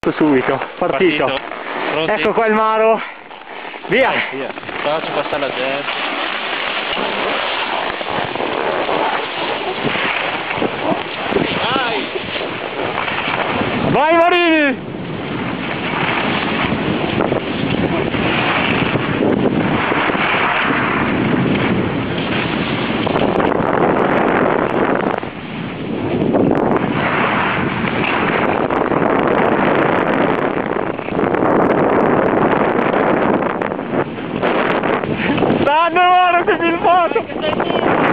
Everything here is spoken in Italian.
Subito, partito. Pronti? Ecco qua il Maro. Via! Via. Faccio passare la gente. Vai! Vai Marini! Stanno Maro, sei filmato!